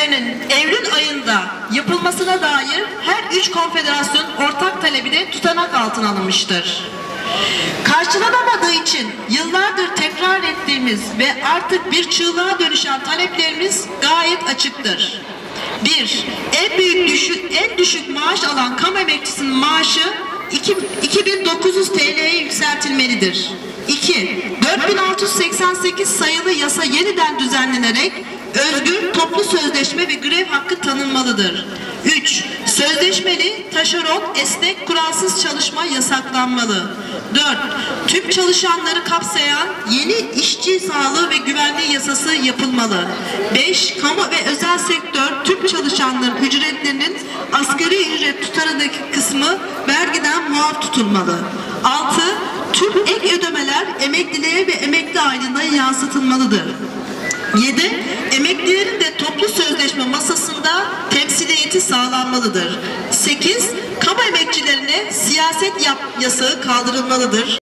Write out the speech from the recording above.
görüşmelerinin Eylül ayında yapılmasına dair her üç konfederasyon ortak talebi de tutanak altına alınmıştır. Karşılanamadığı için yıllardır tekrar ettiğimiz ve artık bir çığlığa dönüşen taleplerimiz gayet açıktır. 1. En düşük maaş alan kamu emekçisinin maaşı 2900 TL'ye yükseltilmelidir. 2. 4688 sayılı yasa yeniden düzenlenerek özgür toplu sözleşme ve grev hakkı tanınmalıdır. 3. Sözleşmeli, taşeron, esnek, kuralsız çalışma yasaklanmalı. 4. Tüm çalışanları kapsayan yeni işçi sağlığı ve güvenliği yasası yapılmalı. 5. Kamu ve özel sektör tüm çalışanların ücretlerinin asgari ücret tutarındaki kısmı vergiden muaf tutulmalı. 6. Tüm ek ödemeler emekliliğe ve emekli aylığına yansıtılmalıdır. 7. Emeklilerin de toplu sözleşme masasında temsiliyeti sağlanmalıdır. 8. Kamu emekçilerine siyaset yasağı kaldırılmalıdır.